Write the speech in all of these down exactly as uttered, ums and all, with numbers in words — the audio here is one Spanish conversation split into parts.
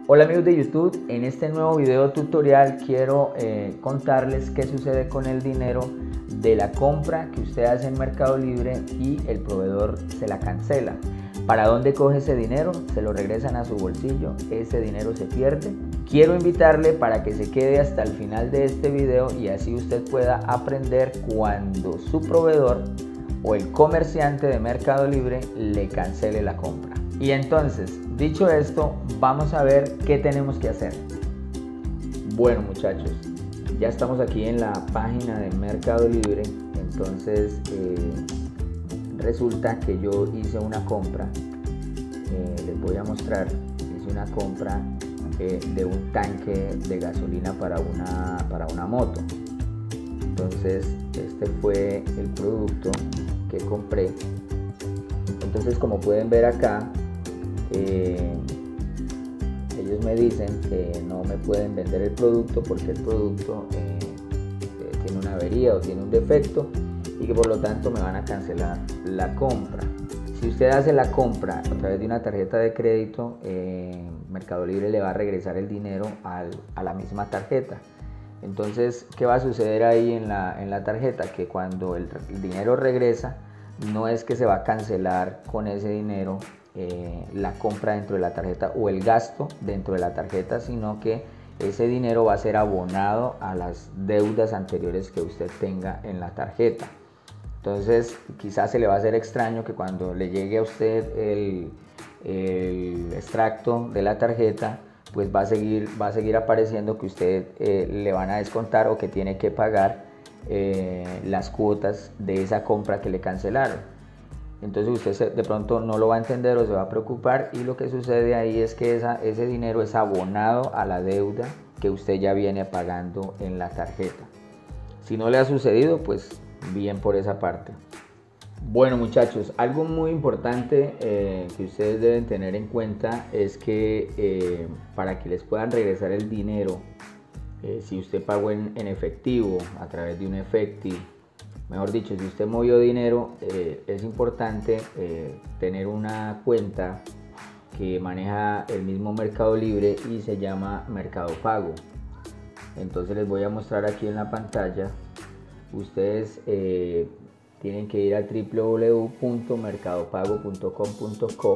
Hola amigos de YouTube, en este nuevo video tutorial quiero eh, contarles qué sucede con el dinero de la compra que usted hace en Mercado Libre y el proveedor se la cancela. ¿Para dónde coge ese dinero? Se lo regresan a su bolsillo, ese dinero se pierde. Quiero invitarle para que se quede hasta el final de este video y así usted pueda aprender cuando su proveedor o el comerciante de Mercado Libre le cancele la compra. Y entonces, dicho esto, vamos a ver qué tenemos que hacer. Bueno muchachos, ya estamos aquí en la página de Mercado Libre. Entonces eh, resulta que yo hice una compra, eh, les voy a mostrar, hice una compra eh, de un tanque de gasolina para una, para una moto. Entonces este fue el producto que compré. Entonces, como pueden ver acá, Eh, ellos me dicen que no me pueden vender el producto porque el producto eh, eh, tiene una avería o tiene un defecto y que por lo tanto me van a cancelar la compra. Si usted hace la compra a través de una tarjeta de crédito, eh, Mercado Libre le va a regresar el dinero al, a la misma tarjeta. Entonces, ¿qué va a suceder ahí en la, en la tarjeta? Que cuando el, el dinero regresa, no es que se va a cancelar con ese dinero Eh, la compra dentro de la tarjeta o el gasto dentro de la tarjeta, sino que ese dinero va a ser abonado a las deudas anteriores que usted tenga en la tarjeta. Entonces quizás se le va a hacer extraño que cuando le llegue a usted el, el extracto de la tarjeta, pues va a seguir, va a seguir apareciendo que usted eh, le van a descontar o que tiene que pagar eh, las cuotas de esa compra que le cancelaron. Entonces usted de pronto no lo va a entender o se va a preocupar, y lo que sucede ahí es que esa, ese dinero es abonado a la deuda que usted ya viene pagando en la tarjeta. Si no le ha sucedido, pues bien por esa parte. Bueno muchachos, algo muy importante eh, que ustedes deben tener en cuenta es que eh, para que les puedan regresar el dinero, eh, si usted pagó en, en efectivo a través de un efectivo, mejor dicho, si usted movió dinero, eh, es importante eh, tener una cuenta que maneja el mismo Mercado Libre y se llama Mercado Pago. Entonces les voy a mostrar aquí en la pantalla. Ustedes eh, tienen que ir a w w w punto mercado pago punto com punto co.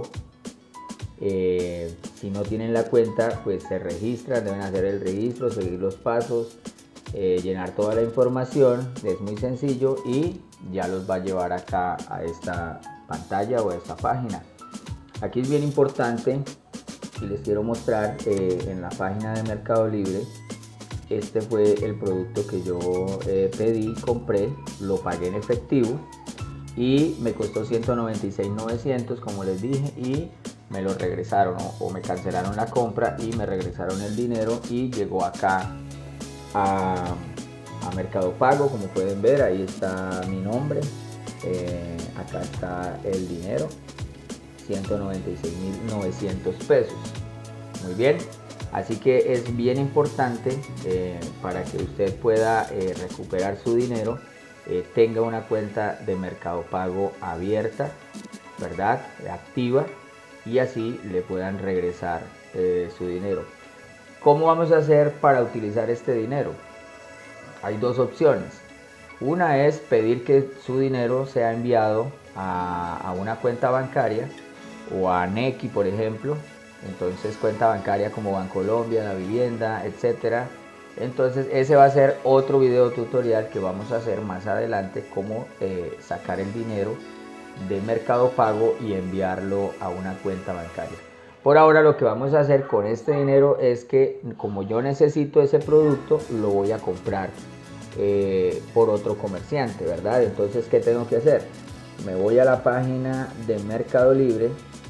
Eh, si no tienen la cuenta, pues se registran, deben hacer el registro, seguir los pasos. Eh, llenar toda la información, es muy sencillo y ya los va a llevar acá a esta pantalla o a esta página. Aquí es bien importante y les quiero mostrar eh, en la página de Mercado Libre. Este fue el producto que yo eh, pedí, compré, lo pagué en efectivo y me costó ciento noventa y seis mil novecientos, como les dije, y me lo regresaron o, o me cancelaron la compra y me regresaron el dinero y llegó acá A, a Mercado Pago. Como pueden ver, ahí está mi nombre, eh, acá está el dinero, ciento noventa y seis mil novecientos pesos. Muy bien, así que es bien importante eh, para que usted pueda eh, recuperar su dinero, eh, tenga una cuenta de Mercado Pago abierta, ¿verdad? Activa, y así le puedan regresar eh, su dinero. ¿Cómo vamos a hacer para utilizar este dinero? Hay dos opciones. Una es pedir que su dinero sea enviado a, a una cuenta bancaria o a Nequi, por ejemplo. Entonces, cuenta bancaria como Bancolombia, La Vivienda, etcétera. Entonces, ese va a ser otro video tutorial que vamos a hacer más adelante, cómo eh, sacar el dinero de Mercado Pago y enviarlo a una cuenta bancaria. Por ahora lo que vamos a hacer con este dinero es que, como yo necesito ese producto, lo voy a comprar eh, por otro comerciante, ¿verdad? Entonces, ¿qué tengo que hacer? Me voy a la página de Mercado Libre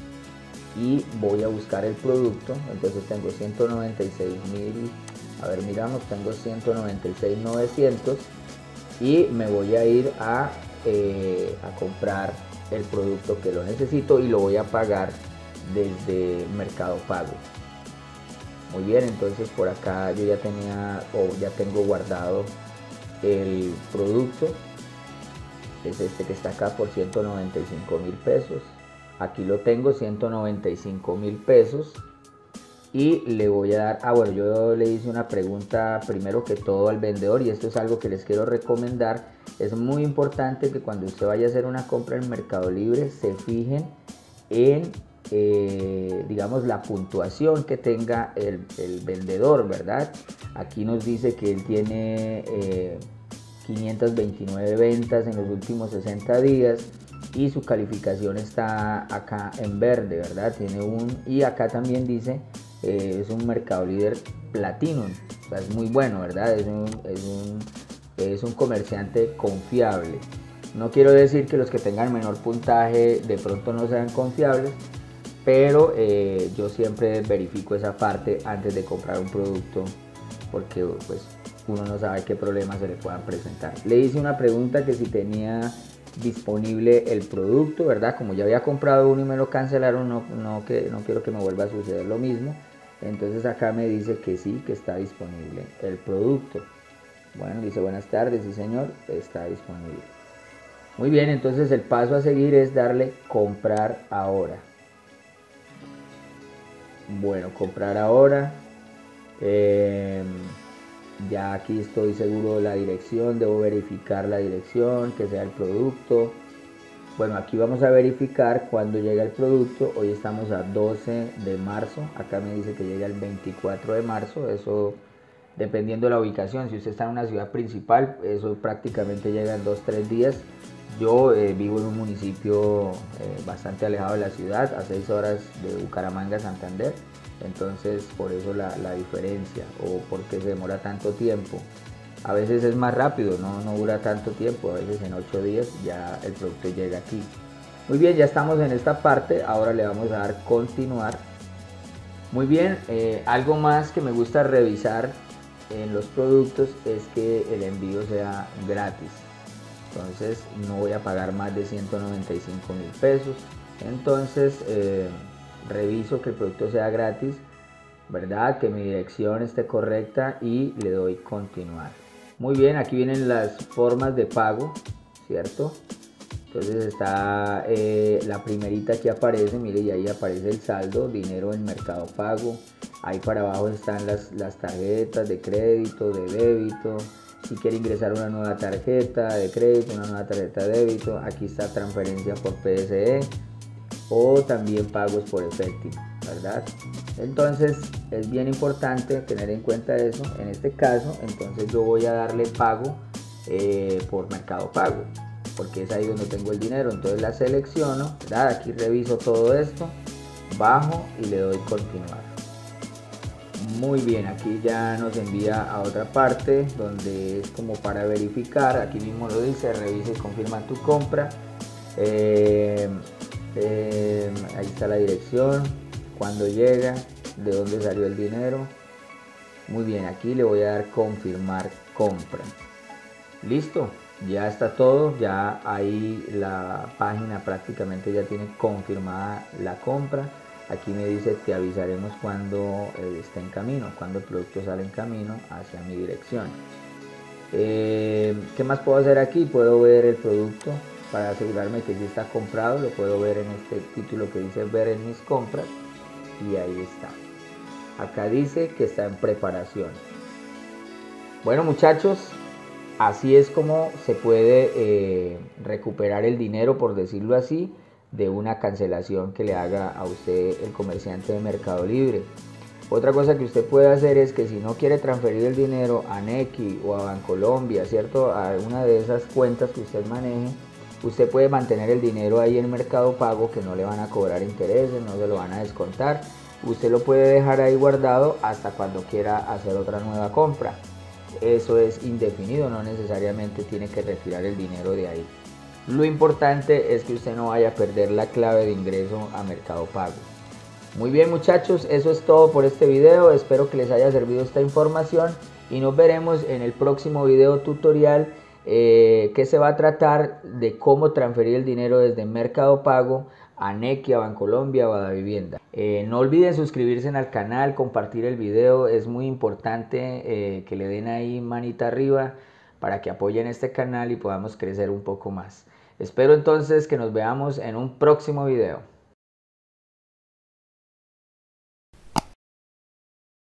y voy a buscar el producto. Entonces tengo ciento noventa y seis mil, a ver, miramos, tengo ciento noventa y seis mil novecientos y me voy a ir a, eh, a comprar el producto que lo necesito y lo voy a pagar desde Mercado Pago. Muy bien, entonces por acá yo ya tenía o ya tengo guardado el producto, es este que está acá por ciento noventa y cinco mil pesos. Aquí lo tengo, ciento noventa y cinco mil pesos. y le voy a dar, ah bueno, yo le hice una pregunta primero que todo al vendedor, y esto es algo que les quiero recomendar. Es muy importante que cuando usted vaya a hacer una compra en Mercado Libre se fijen en eh, digamos la puntuación que tenga el, el vendedor, ¿verdad? Aquí nos dice que él tiene eh, quinientas veintinueve ventas en los últimos sesenta días y su calificación está acá en verde, ¿verdad? Tiene un, y acá también dice eh, es un Mercado Líder Platinum, o sea, es muy bueno, ¿verdad? Es un, es un, es un comerciante confiable. No quiero decir que los que tengan menor puntaje de pronto no sean confiables, pero eh, yo siempre verifico esa parte antes de comprar un producto, porque pues uno no sabe qué problemas se le puedan presentar. Le hice una pregunta que si tenía disponible el producto, ¿verdad? Como ya había comprado uno y me lo cancelaron, no, no, que, no quiero que me vuelva a suceder lo mismo. Entonces acá me dice que sí, que está disponible el producto. Bueno, dice buenas tardes, sí señor, está disponible. Muy bien, entonces el paso a seguir es darle comprar ahora. Bueno, comprar ahora. Eh, ya aquí estoy seguro de la dirección, debo verificar la dirección, que sea el producto. Bueno, aquí vamos a verificar cuando llega el producto. Hoy estamos a doce de marzo, acá me dice que llega el veinticuatro de marzo, eso dependiendo de la ubicación. Si usted está en una ciudad principal, eso prácticamente llega en dos tres días. Yo eh, vivo en un municipio eh, bastante alejado de la ciudad, a seis horas de Bucaramanga, Santander. Entonces por eso la, la diferencia, o porque se demora tanto tiempo. A veces es más rápido, no, no dura tanto tiempo, a veces en ocho días ya el producto llega aquí. Muy bien, ya estamos en esta parte, ahora le vamos a dar continuar. Muy bien, eh, algo más que me gusta revisar en los productos es que el envío sea gratis. Entonces no voy a pagar más de ciento noventa y cinco mil pesos. Entonces eh, reviso que el producto sea gratis, ¿verdad? Que mi dirección esté correcta y le doy continuar. Muy bien, aquí vienen las formas de pago, ¿cierto? Entonces está eh, la primerita que aparece, mire, y ahí aparece el saldo, dinero en Mercado Pago. Ahí para abajo están las, las tarjetas de crédito, de débito. Si quiere ingresar una nueva tarjeta de crédito, una nueva tarjeta de débito, aquí está transferencia por P S E o también pagos por efectivo, ¿verdad? Entonces es bien importante tener en cuenta eso. En este caso, entonces yo voy a darle pago eh, por Mercado Pago, porque es ahí donde tengo el dinero. Entonces la selecciono, ¿verdad? Aquí reviso todo esto, bajo y le doy continuar. Muy bien, aquí ya nos envía a otra parte donde es como para verificar. Aquí mismo lo dice, revisa y confirma tu compra. Eh, eh, ahí está la dirección, cuándo llega, de dónde salió el dinero. Muy bien, aquí le voy a dar confirmar compra. Listo, ya está todo, ya ahí la página prácticamente ya tiene confirmada la compra. Aquí me dice te avisaremos cuando eh, esté en camino, cuando el producto sale en camino hacia mi dirección. Eh, ¿Qué más puedo hacer aquí? Puedo ver el producto para asegurarme que sí está comprado. Lo puedo ver en este título que dice ver en mis compras y ahí está. Acá dice que está en preparación. Bueno muchachos, así es como se puede eh, recuperar el dinero, por decirlo así, de una cancelación que le haga a usted el comerciante de Mercado Libre. Otra cosa que usted puede hacer es que si no quiere transferir el dinero a Nequi o a Bancolombia, ¿cierto? A una de esas cuentas que usted maneje, usted puede mantener el dinero ahí en Mercado Pago, que no le van a cobrar intereses, no se lo van a descontar. Usted lo puede dejar ahí guardado hasta cuando quiera hacer otra nueva compra. Eso es indefinido, no necesariamente tiene que retirar el dinero de ahí. Lo importante es que usted no vaya a perder la clave de ingreso a Mercado Pago. Muy bien muchachos, eso es todo por este video. Espero que les haya servido esta información y nos veremos en el próximo video tutorial eh, que se va a tratar de cómo transferir el dinero desde Mercado Pago a Nequi, a Bancolombia o a Davivienda. Eh, no olviden suscribirse al canal, compartir el video, es muy importante eh, que le den ahí manita arriba para que apoyen este canal y podamos crecer un poco más. Espero entonces que nos veamos en un próximo video.